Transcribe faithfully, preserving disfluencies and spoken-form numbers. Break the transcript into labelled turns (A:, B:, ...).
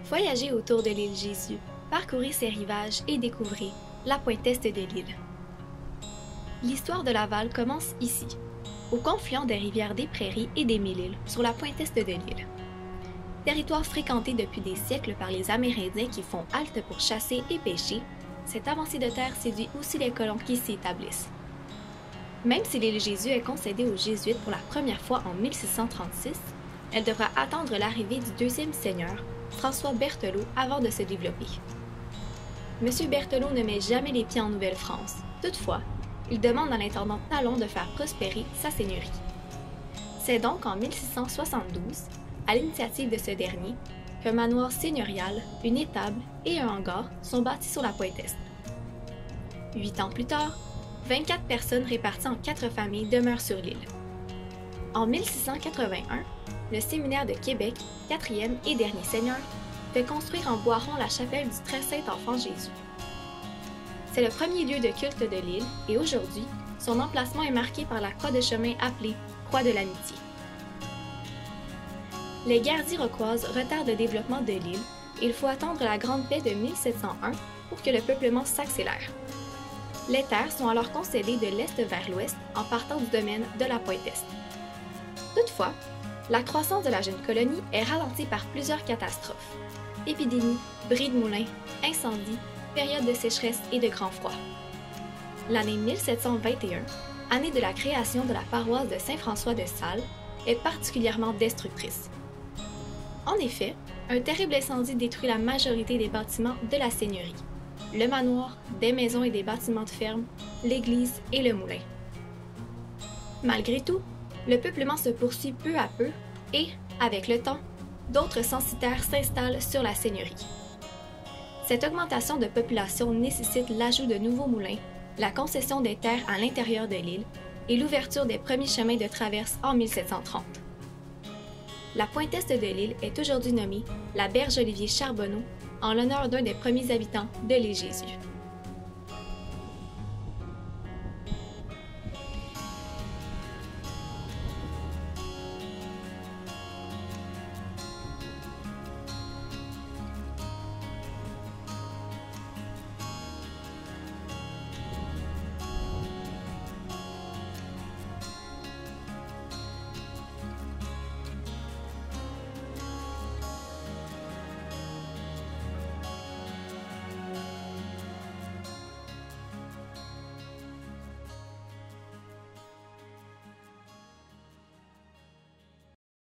A: Voyagez autour de l'île Jésus, parcourez ses rivages et découvrez la pointe est de l'île. L'histoire de Laval commence ici, au confluent des rivières des Prairies et des Mille-Îles, sur la pointe est de l'île. Territoire fréquenté depuis des siècles par les Amérindiens qui font halte pour chasser et pêcher, cette avancée de terre séduit aussi les colons qui s'y établissent. Même si l'île Jésus est concédée aux Jésuites pour la première fois en mille six cent trente-six, elle devra attendre l'arrivée du deuxième seigneur, François Berthelot, avant de se développer. M. Berthelot ne met jamais les pieds en Nouvelle-France. Toutefois, il demande à l'intendant Talon de faire prospérer sa seigneurie. C'est donc en mille six cent soixante-douze, à l'initiative de ce dernier, qu'un manoir seigneurial, une étable et un hangar sont bâtis sur la pointe est. Huit ans plus tard, vingt-quatre personnes réparties en quatre familles demeurent sur l'île. En mille six cent quatre-vingt-un, le séminaire de Québec, quatrième et dernier seigneur, fait construire en Boiron la chapelle du Très Saint-Enfant Jésus. C'est le premier lieu de culte de l'île et aujourd'hui, son emplacement est marqué par la croix de chemin appelée Croix de l'Amitié. Les guerres iroquoises retardent le développement de l'île et il faut attendre la Grande Paix de mille sept cent un pour que le peuplement s'accélère. Les terres sont alors concédées de l'est vers l'ouest en partant du domaine de la pointe est. Toutefois, la croissance de la jeune colonie est ralentie par plusieurs catastrophes. Épidémies, bris de moulins, incendies, périodes de sécheresse et de grand froid. L'année mille sept cent vingt et un, année de la création de la paroisse de Saint-François de Sales, est particulièrement destructrice. En effet, un terrible incendie détruit la majorité des bâtiments de la seigneurie, le manoir, des maisons et des bâtiments de ferme, l'église et le moulin. Malgré tout, le peuplement se poursuit peu à peu et, avec le temps, d'autres censitaires s'installent sur la seigneurie. Cette augmentation de population nécessite l'ajout de nouveaux moulins, la concession des terres à l'intérieur de l'île et l'ouverture des premiers chemins de traverse en mille sept cent trente. La pointe est de l'île est aujourd'hui nommée la Berge Olivier Charbonneau en l'honneur d'un des premiers habitants de l'île Jésus.